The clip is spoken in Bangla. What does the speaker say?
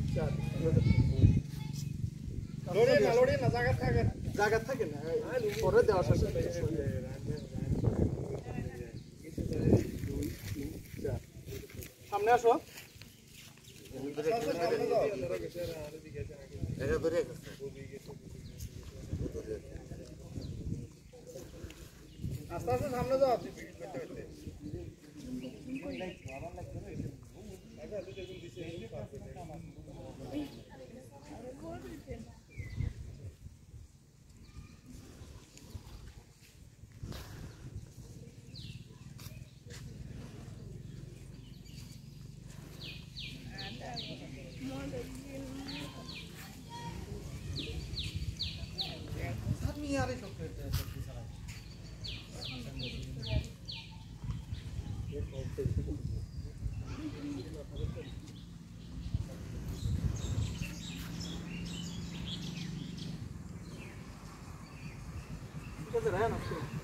লোড়ে না জায়গা থাকে না পরে দেওয়া শেষ সামনে আসো আস্তে আস্তে সামনে যাও ¿Qué será? No sé.